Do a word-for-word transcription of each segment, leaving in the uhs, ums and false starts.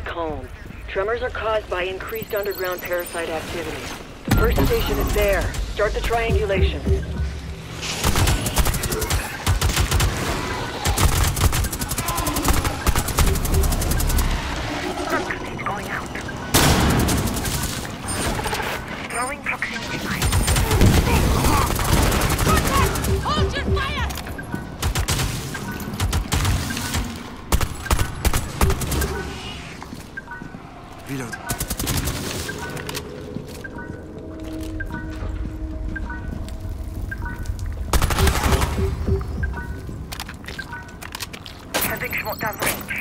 calm. Tremors are caused by increased underground parasite activity. The first station is there. Start the triangulation. Proximity going out. Throwing proximity mine. Hold your fire! Reload. Sending shot down range.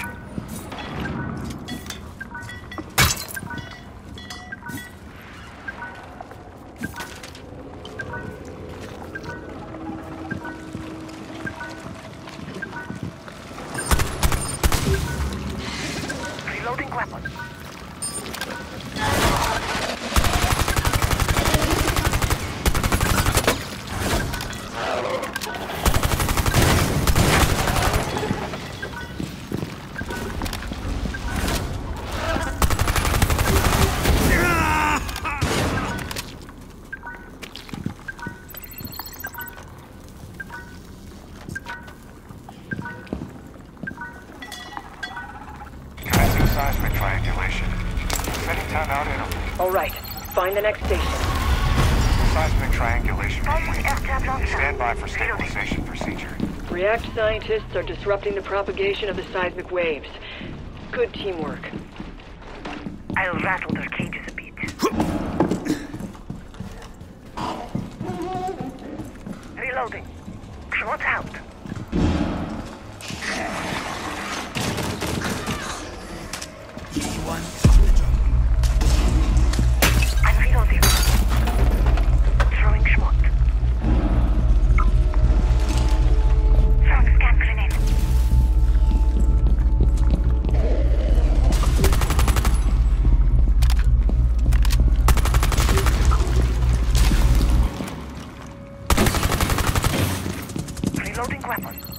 Reloading weapon. Seismic triangulation. Setting timeout interval. All right. Find the next station. Seismic triangulation Following complete. aircraft launch. Stand by for stabilization procedure. React scientists are disrupting the propagation of the seismic waves. Good teamwork. I'll rattle their cages a bit. Reloading. Shot out. One is on the job. I'm reloading. Throwing schmott. Throwing scan grenade. Reloading weapon.